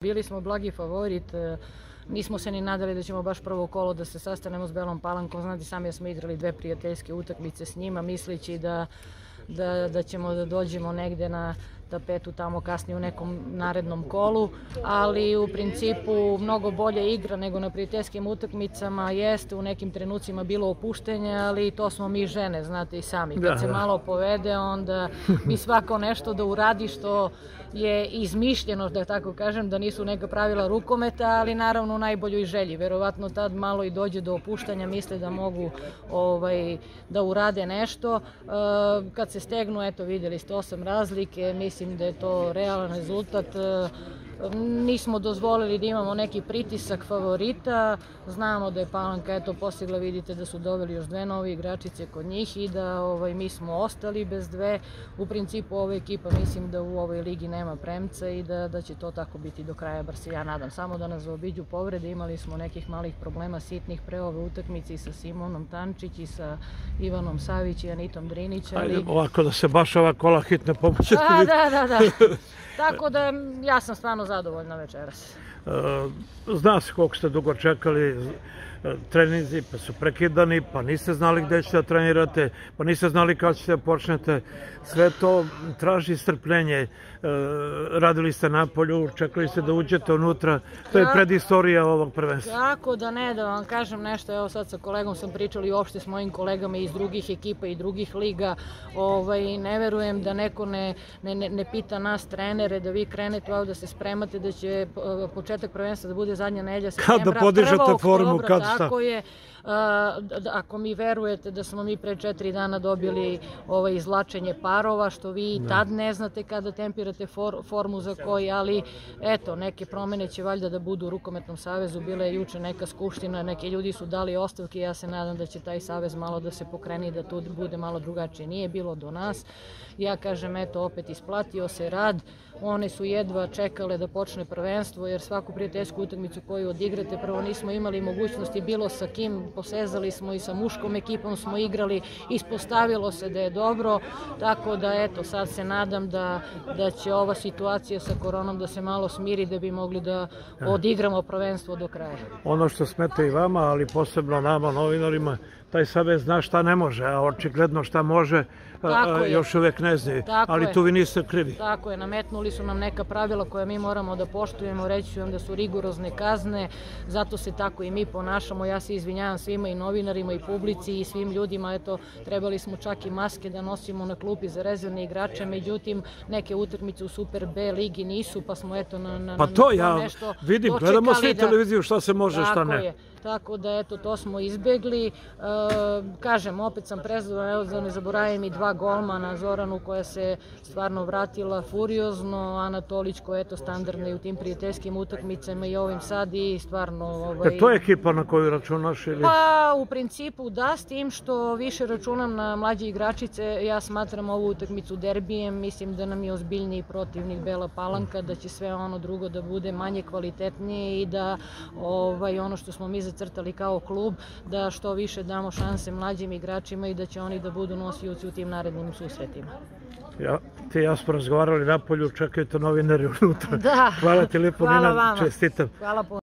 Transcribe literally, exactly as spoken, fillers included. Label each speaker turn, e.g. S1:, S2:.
S1: Bili smo blagi favorit, nismo se ni nadali da ćemo baš prvo kolo da se sastanemo s Belom Palankom, znate sami da smo igrali dve prijateljske utakmice s njima, misleći da, da, da ćemo da dođemo negde na tapetu tamo kasnije u nekom narednom kolu, ali u principu mnogo bolje igra nego na prijateljskim utakmicama, jeste u nekim trenucima bilo opuštenje, ali to smo mi žene, znate i sami, kad se malo povede onda mi svako nešto da uradi što je izmišljeno, da tako kažem, da nisu neka pravila rukometa, ali naravno u najboljoj želji. Verovatno tad malo i dođe do opuštanja, misle da mogu ovaj, da urade nešto. E, kad se stegnu, eto vidjeli ste osam razlike, mislim da je to realan rezultat. E, nismo dozvolili da imamo neki pritisak favorita, znamo da je Palanka eto postigla, vidite da su doveli još dve nove igračice kod njih i da ovaj, mi smo ostali bez dve. U principu ova ekipa mislim da u ovoj ligi nema premca i da, da će to tako biti do kraja, bar se ja nadam. Samo da nas zaobiđu povrede, imali smo nekih malih problema sitnih pre ove utakmice i sa Simonom Tančić i sa Ivanom Savić i Anitom Drinić. Ali...
S2: Ajde ovako da se baš ova kola hitne pomoći.
S1: Da, da, da, da. Tako da ja sam stvarno zadovoljna večeras.
S2: Zna se koliko ste dugo čekali, treninzi pa su prekidani, pa niste znali gde ćete da trenirate, pa niste znali kada ćete da počnete. Sve to traži strpljenje. Radili ste napolju, čekali ste da uđete unutra. To je predistorija ovog prvenstva.
S1: Tako da ne, da vam kažem nešto, evo sad sa kolegom sam pričala i uopšte s mojim kolegama iz drugih ekipa i drugih liga. Ovaj, ne verujem da neko ne, ne, ne pita nas trenere da vi krenete ovdje da se spremate, da će početak prvenstva da bude zadnja nedelja septembra.
S2: Kad da podižete formu, kad šta?
S1: Tako je. Ako mi verujete da smo mi pre četiri dana dobili ovaj izvlačenje parova, što vi tad ne znate kada tempirate formu za koji, ali eto, neke promene će valjda da budu u Rukometnom savezu. Bila je juče neka skupština, neki ljudi su dali ostavke, ja se nadam da će taj savez malo da se pokreni, da tu bude malo drugačije. Nije bilo do nas. Ja kažem, eto, opet isplatio se rad. One su jedva čekale da počne prvenstvo, jer svaku prijateljsku utakmicu koju odigrate, prvo nismo imali mogućnosti, bilo sa kim, posezali smo i sa muškom ekipom smo igrali, ispostavilo se da je dobro, tako da eto, sad se nadam da, da će ova situacija sa koronom da se malo smiri, da bi mogli da odigramo prvenstvo do kraja.
S2: Ono što smeta i vama, ali posebno nama, novinarima, taj savez zna šta ne može, a očigledno šta može, još uvek ne zna, ali tu vi niste krivi.
S1: Tako je, nametnuli su nam neka pravila koja mi moramo da poštujemo, reći ću vam da su rigorozne kazne, zato se tako i mi ponašamo. Ja se izvinjavam svima i novinarima i publici i svim ljudima, eto, trebali smo čak i maske da nosimo na klupi za rezervne igrače, međutim, neke utakmice u Super B ligi nisu, pa smo eto na, na,
S2: pa to ja
S1: nešto
S2: vidim, gledamo svi televiziju šta se može, šta ne.
S1: Je. Tako da, eto, to smo izbegli. E, kažem, opet sam prezadovoljna, da ne zaboravim i dva golmana, Zoranu koja se stvarno vratila furiozno, Anatolić koja je eto standardna i u tim prijateljskim utakmicama i ovim sad i stvarno... Ovaj...
S2: E, to je ekipa na koju računaš ili...
S1: Pa, u principu da, s tim što više računam na mlađe igračice, ja smatram ovu utakmicu derbijem, mislim da nam je ozbiljniji protivnik Bela Palanka, da će sve ono drugo da bude manje kvalitetnije i da ovaj, ono što smo mi zacrtali kao klub, da što više damo šanse mlađim igračima i da će oni da budu nosioci u tim narednim susretima.
S2: Ja, ti i ja smo razgovarali napolju, čekajte novinari unutra.
S1: Da,
S2: hvala ti lijepo, Nina, čestitam.
S1: Hvala puno.